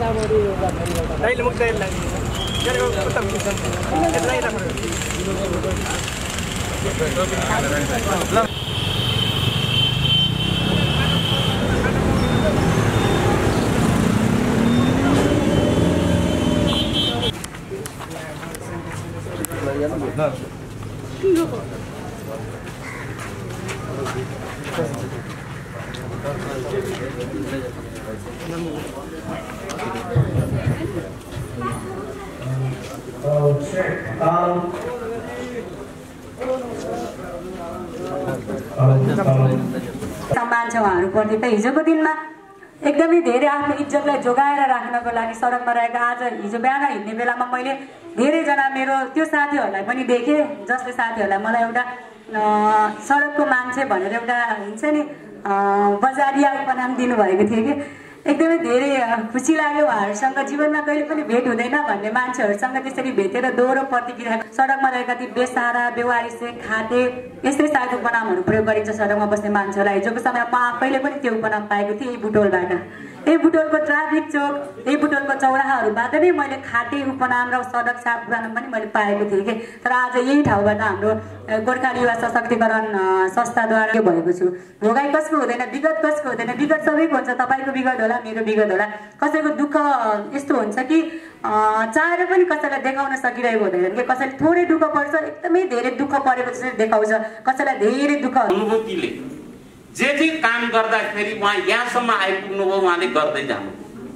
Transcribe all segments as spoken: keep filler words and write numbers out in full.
मान्छे उहाँहरूप्रति त हिजोको दिनमा एकदमै धेरै आफ्नो इज्जतलाई जोगाएर राख्नको लागि सडकमा रहेका आज हिजो बिहान हिँड्ने बेलामा मैले धेरैजना मेरो त्यो साथीहरूलाई पनि देखेँ जसले साथीहरूलाई मलाई एउटा सडकको मान्छे भनेर एउटा हुन्छ नि बजारिया उपनाम दिनुभएको थियो कि एकदमै धेरै खुसी लाग्यो। उहाँहरूसँग जीवनमा कहिले पनि भेट हुँदैन भन्ने मान्छेहरूसँग त्यसरी भेटेर दोहोरो प्रतिक्रिया सडकमा रहेका ती बेसारा बेवारिसे खाते यस्तै सायद उपनामहरू प्रयोग गरिन्छ सडकमा बस्ने मान्छेहरूलाई। हिजोको समयमा म आफैले पनि त्यो उपनाम पाएको थिएँ यही बुटोलबाट। यही बुटोलको ट्राफिक चौक यही बुटोलको चौराहाहरूबाट नै मैले खाते उपनाम र सडक साफ उपनाम पनि मैले पाएको थिएँ कि। तर आज यही ठाउँबाट हाम्रो गोर्खाली युवा सशक्तिकरण संस्थाद्वारा के भएको छु। भोगाई कसको हुँदैन, विगत कसको हुँदैन, विगत सबैको हुन्छ। तपाईँको विगत होला, मेरो विगत होला। कसैको दुःख यस्तो हुन्छ कि चाहेर पनि कसैलाई देखाउन सकिरहेको हुँदैन कि कसैले थोरै दुःख पर्छ एकदमै धेरै दुःख परेको जसरी देखाउँछ, कसैलाई धेरै दुःख अनुभूतिले जे जे काम गर्दाखेरि उहाँ यहाँसम्म आइपुग्नु भयो उहाँले गर्दै जानु।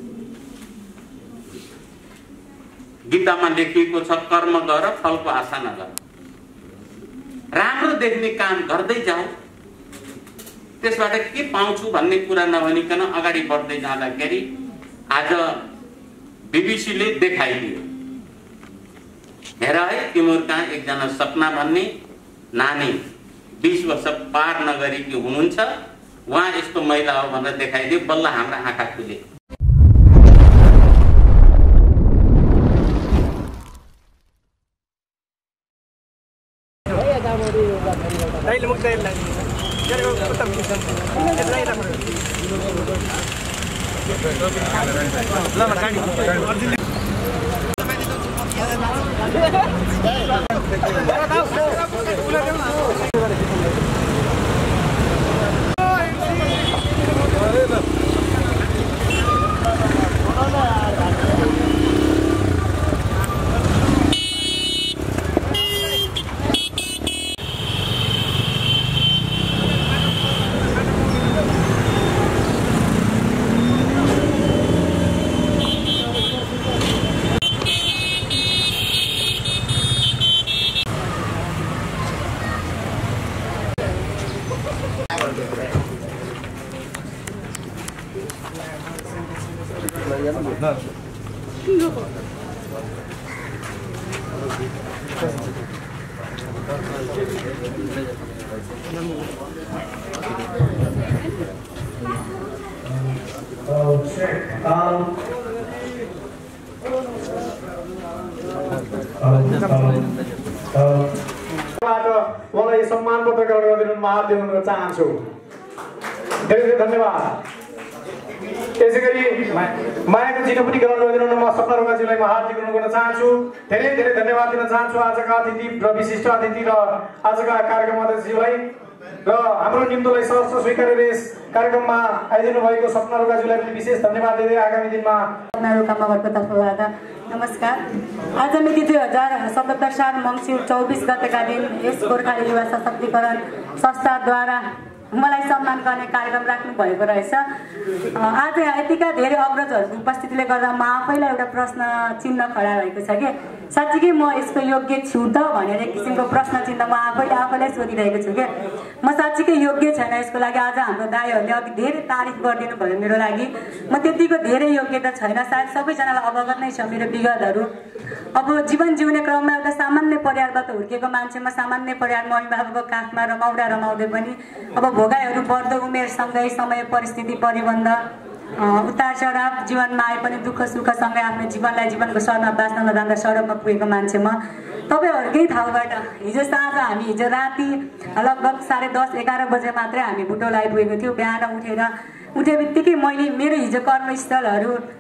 गीतामा लेखिएको छ कर्म गर फलको आशा नगर। राम्रो देख्ने काम गर्दै जाऊ, त्यसबाट के पाउँछु भन्ने कुरा नभनिकन अगाडि बढ्दै जाँदाखेरि आज बीबीसीले देखाइदियो। हेर है तिम्रो कहाँ एकजना सपना भन्ने नानी बीस वर्ष पार नगरेकी हुनुहुन्छ, उहाँ यस्तो महिला हो भनेर देखाइदियो। बल्ल हाम्रा आँखा खुले। मलाई सम्मान पत्र गरिदिनु महादेव चाहन्छु। धेरै धेरै धन्यवाद। त्यसै गरी मायाको चिनो पनि ग्रहण गरिदिनु म सपना रोकाजीलाई म हार्दिक अनुरोध गर्न चाहन्छु। धेरै धेरै धन्यवाद दिन चाहन्छु आजका अतिथि र विशिष्ट अतिथि र आजका कार्यक्रम अध्यक्षज्यूलाई र हाम्रो निम्तोलाई सहर्ष स्वीकारेर यस कार्यक्रममा आइदिनु भएको सपना रोकाजीलाई पनि विशेष धन्यवाद दिँदै आगामी दिनमा सपना रोकामाको तर्फबाट नमस्कार। आज मिति दुई हजार सतहत्तर साल मङ्सिर चौबिस गतेका दिन यस गोर्खाली युवा सशक्तिकरण संस्थाद्वारा मलाई सम्मान गर्ने कार्यक्रम राख्नु भएको रहेछ। आज यतिका धेरै अग्रजहरूको उपस्थितिले गर्दा म आफैलाई एउटा प्रश्न चिन्ह खडा भएको छ कि साँच्चीकै म यसको योग्य छु त भनेर एक किसिमको प्रश्न चिन्ह म आफैले आफैलाई सोधिरहेको छु कि म साँच्चीकै योग्य छैन यसको लागि। आज हाम्रो दाइहरूले अघि धेरै तारिफ गरिदिनु भयो मेरो लागि। म त्यतिको धेरै योग्यता छैन, सायद सबैजनालाई अवगत नै छ मेरो विगतहरू। अब जीवन जिउने क्रममा एउटा सामान्य परिवारबाट हुर्किएको मान्छेमा सामान्य परिवार मम्मी बाबाको काखमा रमाउँदा रमाउँदै पनि अब भोगाइहरू बढ्दो उमेरसँगै समय परिस्थिति परिबन्ध उतार चढाव जीवनमा आए पनि दुःख सुखसँगै आफ्नो जीवनलाई जीवनको सरमा बाँच्न नजाँदा सडकमा पुगेको मान्छे म। तपाईँहरूकै ठाउँबाट हिजो साँझ हामी हिजो राति लगभग साढे दस एघार बजे मात्रै हामी बुटोल आइपुगेको थियौँ। बिहान उठेर उठे बित्तिकै मैले मेरो हिजो कर्मस्थलहरू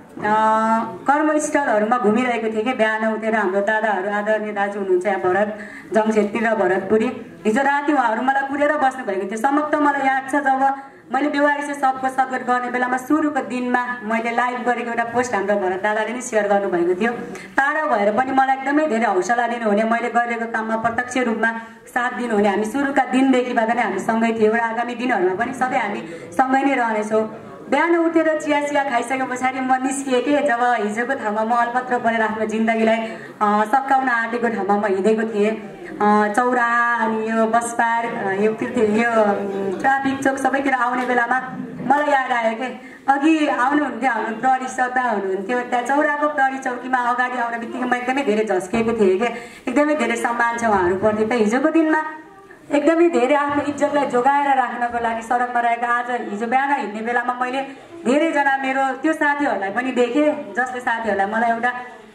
कर्मस्थलहरूमा घुमिरहेको थिएँ कि बिहान उठेर हाम्रो दादाहरू आदरणीय दाजु हुनुहुन्छ यहाँ भरत जङसेट्टी र भरतपुरी हिजो राति उहाँहरू मलाई कुरेर बस्नुभएको थियो। समक्ष मलाई याद छ जब मैले बेवारिसे सबको सद्गत गर्ने बेलामा सुरुको दिनमा मैले लाइभ गरेको एउटा पोस्ट हाम्रो भरत दादाले नै सेयर गर्नुभएको थियो। टाढा भएर पनि मलाई एकदमै धेरै हौसला दिनुहुने, मैले गरेको काममा प्रत्यक्ष रूपमा साथ दिनुहुने, हामी सुरुका दिनदेखिबाट नै हामी सँगै थियौँ र आगामी दिनहरूमा पनि सधैँ हामी सँगै नै रहनेछौँ। बिहान उठेर चिया चिया खाइसके पछाडि म निस्किएँ कि जब हिजोको ठाउँमा म अलपत्र परेर आफ्नो जिन्दगीलाई सकाउन आँटेको ठाउँमा म हिँडेको थिएँ। चौराहा अनि यो बस पार्क यो यो ट्राफिक चोक सबैतिर आउने बेलामा मलाई याद आयो कि अघि आउनुहुन्थ्यो हाम्रो प्रहरी सदा हुनुहुन्थ्यो, त्यहाँ चौराको प्रहरी चौकीमा अगाडि आउने बित्तिकै म एकदमै धेरै झस्किएको थिएँ कि एकदमै धेरै सम्मान छ उहाँहरूप्रति। त हिजोको दिनमा एकदमै धेरै आफ्नो इज्जतलाई जोगाएर राख्नको लागि सडकमा रहेका आज हिजो बिहान हिँड्ने बेलामा मैले धेरैजना मेरो त्यो साथीहरूलाई पनि देखेँ जसले साथीहरूलाई मलाई एउटा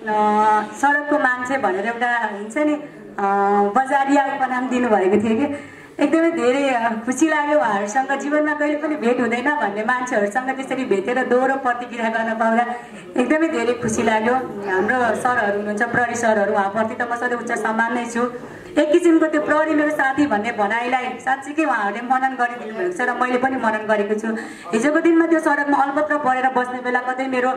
सडकको मान्छे भनेर एउटा हुन्छ नि बजारिया उपनाम दिनुभएको थियो कि एकदमै धेरै खुसी लाग्यो। उहाँहरूसँग जीवनमा कहिले पनि भेट हुँदैन भन्ने मान्छेहरूसँग त्यसरी भेटेर दोहोरो प्रतिक्रिया गर्न पाउँदा एकदमै धेरै खुसी लाग्यो। हाम्रो सरहरू हुनुहुन्छ प्रहरी सरहरू, उहाँप्रति त म सधैँ उच्च सम्मान नै छु। एक किसिमको त्यो प्रहरी मेरो साथी भन्ने भनाइलाई साँच्चीकै उहाँहरूले मनन गरिदिनु भएको छ र मैले पनि मनन गरेको छु। हिजोको दिनमा त्यो सडकमा अलपत्र परेर बस्ने बेला कतै मेरो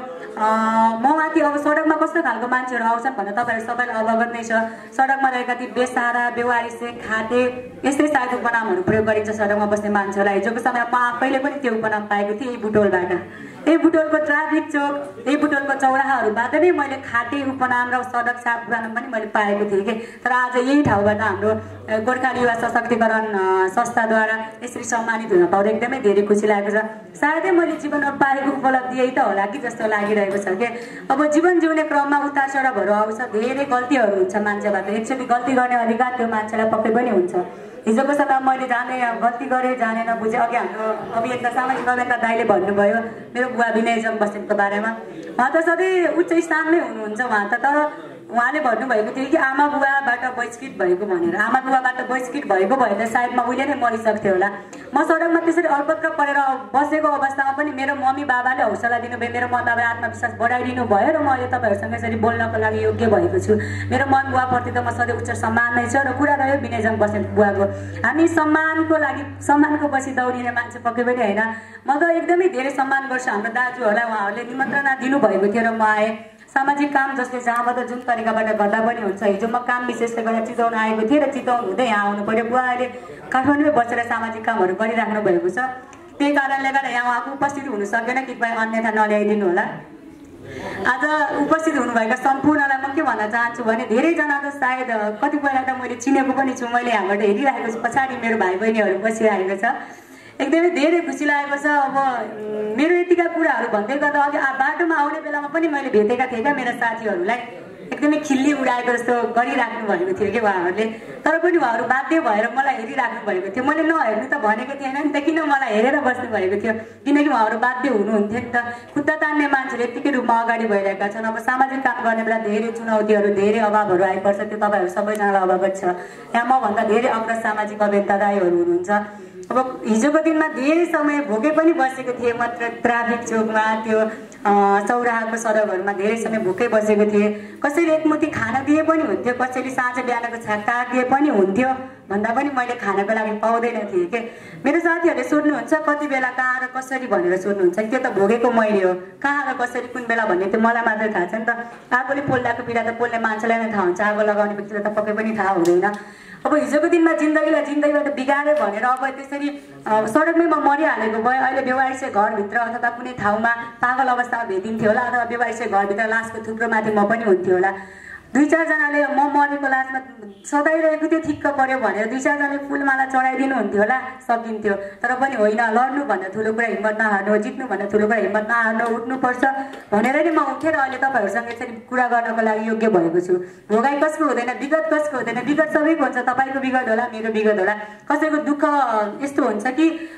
म माथि अब सडकमा कस्तो खालको मान्छेहरू आउँछन् भनेर तपाईँहरू सबैलाई अवगत नै छ। सडकमा रहेका ती बेसारा बेवारिसे खाटे यस्तै सायद उपनामहरू प्रयोग गरिन्छ सडकमा बस्ने मान्छेहरूलाई। हिजोको समयमा म आफैले पनि त्यो उपनाम पाएको थिएँ यही बुटोलबाट। यही बुटोलको ट्राफिक चोक यही बुटोलको चौराहाहरूबाट नै मैले खाटे उपनाम र सडक छाप उपनाम पनि मैले पाएको थिएँ कि। तर आज यही ठाउँबाट हाम्रो गोर्खा युवा सशक्तिकरण संस्थाद्वारा यसरी सम्मानित हुन पाउँदा एकदमै धेरै खुसी लागेको छ। सायदै मैले जीवनमा पाएको उपलब्धि यही त होला कि जस्तो लागिरहेको छ कि अब जीवन जिउने क्रममा उतार चढावहरू आउँछ, धेरै गल्तीहरू हुन्छ मान्छेबाट। एक्चुअली गल्ती गर्ने अधिकार त्यो मान्छेलाई पक्कै पनि हुन्छ। हिजोको समय मैले जाने गल्ती गरेँ जानेन बुझेँ। अघि हाम्रो अभियन्ता सामाजिक अभियन्ता दाइले भन्नुभयो मेरो बुवा विनय जङ बस्नेतको बारेमा, उहाँ त सधैँ उच्च स्थानमै हुनुहुन्छ उहाँ त। तर उहाँले भन्नुभएको थियो कि आमा बुवाबाट बहिष्कृत भएको भनेर। आमा बुवाबाट बहिष्कृत भएको भए त सायद म उहिले नै मरिसक्थेँ होला। म सडकमा त्यसरी अलपत्र परेर बसेको अवस्थामा पनि मेरो मम्मी बाबाले हौसला दिनुभयो, मेरो मम्मी बाबाले आत्मविश्वास बढाइदिनु भयो र म अहिले तपाईँहरूसँग यसरी बोल्नको लागि योग्य भएको छु। मेरो मन बुवाप्रति त म सधैँ उच्च सम्मान नै छ। र कुरा रह्यो विनय जङ बस्नेत बुवाको, हामी सम्मानको लागि सम्मानको पछि दौडिने मान्छे पक्कै पनि होइन। म त एकदमै धेरै सम्मान गर्छु हाम्रो दाजुहरूलाई, उहाँहरूले निमन्त्रणा दिनुभएको थियो र म आएँ। सामाजिक काम जसले जहाँबाट जुन तरिकाबाट गर्दा पनि हुन्छ। हिजो म काम विशेषले गर्दा चितवन आएको थिएँ र चितवन हुँदै यहाँ आउनु पर्यो। बुवा अहिले काठमाडौँमै बसेर सामाजिक कामहरू गरिराख्नु भएको छ, त्यही कारणले गर्दा यहाँ उहाँको उपस्थिति हुन सकेन, कृपया अन्यथा नल्याइदिनु होला। आज उपस्थित हुनुभएका सम्पूर्णलाई म के भन्न चाहन्छु भने धेरैजना त सायद कतिपयलाई त मैले चिनेको पनि छु, मैले यहाँबाट हेरिरहेको छु, पछाडि मेरो भाइ बहिनीहरू बसिरहेको छ। एकदमै धेरै खुसी लागेको छ। अब मेरो यतिका कुराहरू भन्दै गर्दा अघि बाटोमा आउने बेलामा पनि मैले भेटेका थिएँ क्या मेरा साथीहरूलाई, एकदमै खिल्ली उडाएको जस्तो गरिराख्नु भएको थियो कि उहाँहरूले। तर पनि उहाँहरू बाध्य भएर मलाई हेरिराख्नु भएको थियो। मैले नहेर्नु त भनेको थिएन नि त, किन मलाई हेरेर बस्नु भएको थियो, किनकि उहाँहरू बाध्य हुनुहुन्थ्यो नि त। खुट्टा तान्ने मान्छेहरू यत्तिकै रूपमा अगाडि भइरहेका छन्। अब सामाजिक काम गर्ने बेला धेरै चुनौतीहरू धेरै अभावहरू आइपर्छ, त्यो तपाईँहरू सबैजनालाई अवगत छ। यहाँ मभन्दा धेरै अग्रज सामाजिक अभियन्ता दाइहरू हुनुहुन्छ। अब हिजोको दिनमा धेरै समय भोकै पनि बसेको थिएँ, मात्र ट्राफिक चोकमा त्यो चौराहाको सडकहरूमा धेरै समय भोकै बसेको थिएँ। कसैले एकमुठी खाना दिए पनि हुन्थ्यो, कसैले साँझ बिहानको छाक काटिदिए पनि हुन्थ्यो भन्दा पनि मैले खानको लागि पाउँदैन थिएँ कि। मेरो साथीहरूले सोध्नुहुन्छ कति बेला कहाँ र कसरी भनेर सोध्नुहुन्छ, त्यो त भोगेको मैले हो, कहाँ र कसरी कुन बेला भन्ने त्यो मलाई मात्रै थाहा छ नि त। आगोले पोल्दाको पीडा त पोल्ने मान्छेलाई नै थाहा हुन्छ, आगो लगाउने व्यक्तिलाई त पक्कै पनि थाहा हुँदैन। अब हिजोको दिनमा जिन्दगीलाई जिन्दगीबाट बिगाऱ्यो भनेर अब त्यसरी सडकमै म मरिहालेको भए अहिले बेवारिसे घरभित्र अथवा कुनै ठाउँमा पागल अवस्थामा भेटिन्थ्यो होला, अथवा बेवारिसे घरभित्र लासको थुप्रो माथि म पनि हुन्थ्यो होला। दुई चारजनाले म मरेको लासमा सदाइरहेको थियो ठिक्क पर्यो भनेर दुई चारजनाले फुलमाला चढाइदिनु हुन्थ्यो होला, सकिन्थ्यो। तर पनि होइन, लड्नु भन्दा ठुलो कुरा हिम्मत नहार्नु, जित्नु भन्दा ठुलो कुरा हिम्मत नहार्नु, उठ्नुपर्छ भनेर नै म उठेर अहिले तपाईँहरूसँग यसरी कुरा गर्नको लागि योग्य भएको छु। भोगाइ कसको हुँदैन, विगत कसको हुँदैन, विगत सबैको हुन्छ। तपाईँको विगत होला, मेरो विगत होला। कसैको दुःख यस्तो हुन्छ कि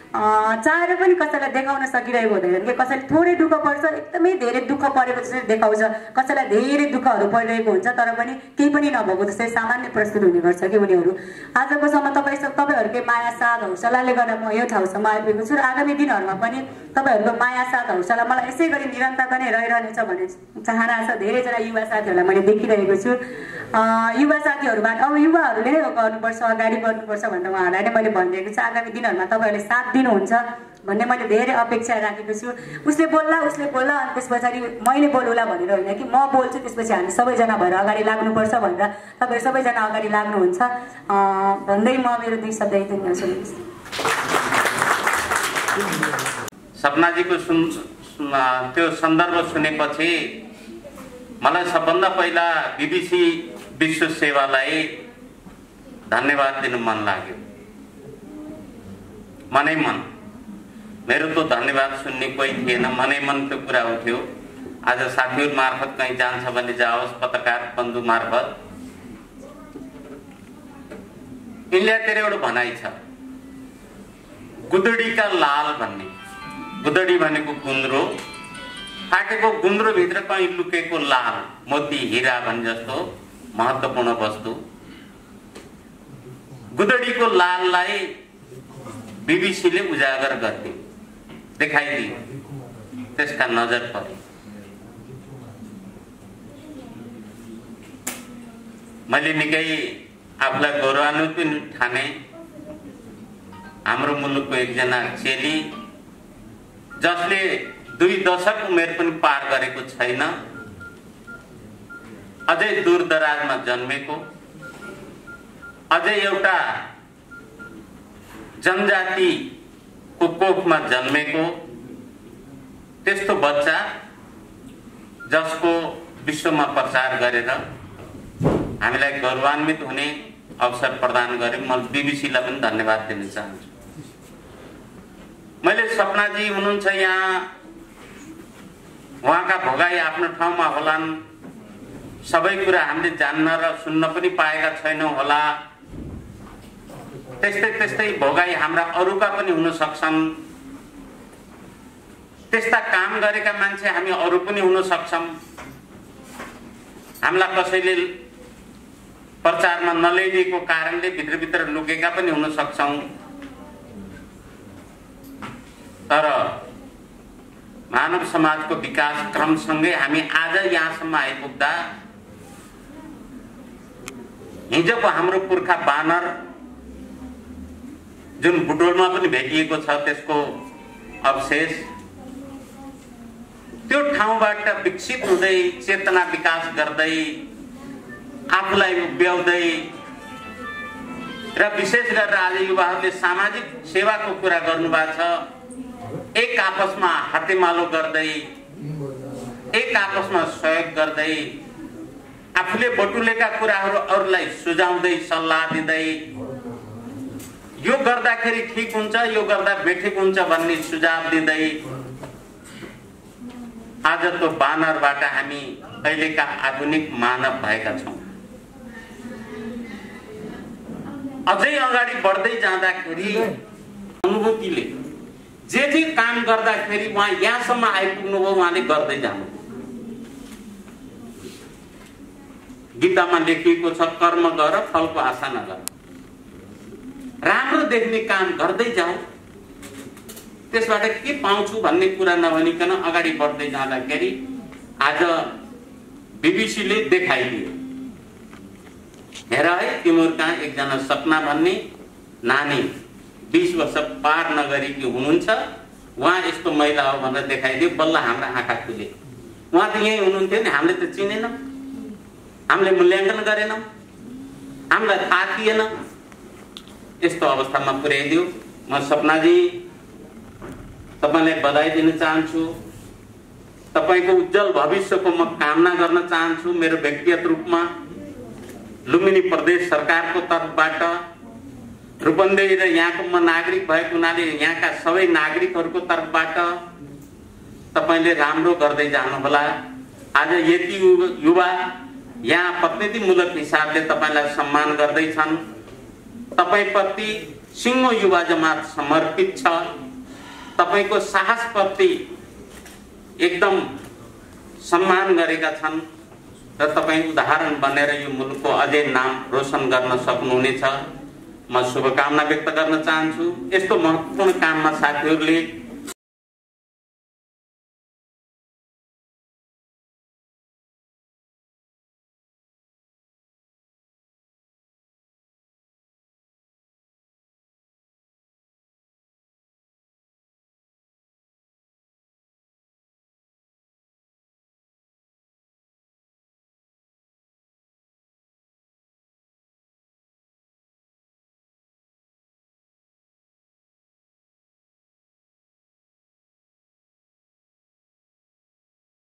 चाहेर पनि कसैलाई देखाउन सकिरहेको हुँदैन कि कसैले थोरै दुःख पर्छ एकदमै धेरै दुःख परेको जसरी देखाउँछ कसैलाई धेरै दुःखहरू परिरहेको हुन्छ तर पनि केही पनि नभएको जस्तै सामान्य प्रस्तुत हुने गर्छ कि उनीहरू आजको सम्म तपाईँ तपाईँहरूकै माया साथ हौसलाले गर्दा म यो ठाउँसम्म आइपुगेको छु र आगामी दिनहरूमा पनि तपाईँहरूको माया साथ हौसला मलाई यसै गरी निरन्तरता नै रहिरहनेछ भन्ने चाहना छ धेरैजना युवा साथीहरूलाई मैले देखिरहेको छु युवा साथीहरूबाट अब युवाहरूले नै गर्नुपर्छ अगाडि बढ्नुपर्छ भनेर उहाँहरूलाई नै मैले भनिदिएको छु आगामी दिनहरूमा तपाईँहरूले साथ दिनुहुन्छ भन्ने मैले धेरै अपेक्षा राखेको छु उसले बोल्ला उसले बोल्ला अनि त्यस पछाडि मैले बोलुला भनेर होइन कि म बोल्छु त्यसपछि हामी सबैजना भएर अगाडि लाग्नुपर्छ भनेर तपाईँहरू सबैजना अगाडि लाग्नुहुन्छ भन्दै म मेरो दुई शब्द यति नै सुन्नुहोस् सपनाजीको सुन त्यो सन्दर्भ सुनेपछि मलाई सबभन्दा पहिला बीबीसी विश्व सेवालाई धन्यवाद दिन मन लाग्यो मनै मन मेरो त धन्यवाद सुन्ने कोही थिएन मनै मन त्यो कुरा उठ्यो आज साथीहरू मार्फत कहीँ जान्छ भने जाओस् पत्रकार बन्धु मार्फत इन्डियातिर एउटा भनाइ छ गुदडीका लाल भन्ने गुदडी भनेको गुन्द्रो फाटेको गुन्द्रो भित्र कहीँ लुकेको लाल मोती हिरा भने जस्तो महत्त्वपूर्ण वस्तु गुदडीको लाललाई बीबीसीले उजागर गर्थे देखाइदियो त्यसका नजर परे मैले निकै आफूलाई गौरवान्वित पनि ठाने हाम्रो मुलुकको एकजना चेली जसले दुई दशक उमेर पनि पार गरेको छैन अझै दूर दराजमा जन्मेको अझै एउटा जनजातिको कोखमा जन्मेको त्यस्तो बच्चा जसको विश्वमा प्रचार गरेर हामीलाई गौरवान्वित हुने अवसर प्रदान गरे म बीबीसीलाई पनि धन्यवाद दिन चाहन्छु मैले सपनाजी हुनुहुन्छ यहाँ उहाँका भोगाई आफ्नो ठाउँमा होलान् सबै कुरा हामीले जान्न र सुन्न पनि पाएका छैनौँ होला त्यस्तै त्यस्तै भोगाई हाम्रा अरूका पनि हुन सक्छन् त्यस्ता काम गरेका मान्छे हामी अरू पनि हुन सक्छौँ हामीलाई कसैले प्रचारमा नल्याइदिएको कारणले भित्रभित्र लुकेका पनि हुन सक्छौँ तर मानव समाजको विकास क्रमसँगै हामी आज यहाँसम्म आइपुग्दा हिजोको हाम्रो पुर्खा बानर जुन बुटोलमा पनि भेटिएको छ त्यसको अवशेष त्यो ठाउँबाट विकसित हुँदै चेतना विकास गर्दै आफूलाई उभ्याउँदै र विशेष गरेर आज युवाहरूले सामाजिक सेवाको कुरा गर्नुभएको छ एक आपसमा हातेमालो गर्दै एक आपसमा सहयोग गर्दै आफूले बटुलेका कुराहरू अरूलाई सुझाउँदै सल्लाह दिँदै यो गर्दाखेरि ठिक हुन्छ यो गर्दा बेठिक हुन्छ भन्ने सुझाव दिँदै आज त्यो बानरबाट हामी अहिलेका आधुनिक मानव भएका छौँ अझै अगाडि बढ्दै जाँदाखेरि अनुभूतिले जे जे काम गर्दाखेरि उहाँ यहाँसम्म आइपुग्नु भयो उहाँले गर्दै जानु गीतामा लेखिएको छ कर्म गर फलको आशा नगर राम्रो देख्ने काम गर्दै जाऊ त्यसबाट के पाउँछु भन्ने कुरा नभनिकन अगाडि बढ्दै जाँदाखेरि आज बीबीसीले देखाइदियो हेर है तिम्रो कहाँ एकजना सपना भन्ने नानी बीस वर्ष पार नगरेकी हुनुहुन्छ उहाँ यस्तो महिला हो भनेर देखाइदियो बल्ल हाम्रा आँखा खुले उहाँ त यहीँ हुनुहुन्थ्यो नि हामीले त चिनेनौँ हामीले मूल्याङ्कन गरेनौँ हामीलाई थाहा थिएन यस्तो अवस्थामा पुर्याइदियो म सपनाजी तपाईँलाई बधाई दिन चाहन्छु तपाईँको उज्जवल भविष्यको म कामना गर्न चाहन्छु मेरो व्यक्तिगत रूपमा लुम्बिनी प्रदेश सरकारको तर्फबाट रूपन्देही र यहाँको म नागरिक भएको हुनाले यहाँका सबै नागरिकहरूको तर्फबाट तपाईँले राम्रो गर्दै जानुहोला आज यति युवा यहाँ प्रतिनिधिमूलक हिसाबले तपाईँलाई सम्मान गर्दैछन् तपाईँप्रति सिङ्गो युवा जमात समर्पित छ। तपाईको साहसप्रति एकदम सम्मान गरेका छन् र तपाईँ उदाहरण बनेर यो मुलुकको अझै नाम रोशन गर्न सक्नुहुनेछ। म शुभकामना व्यक्त गर्न चाहन्छु। यस्तो महत्त्वपूर्ण काममा साथीहरूले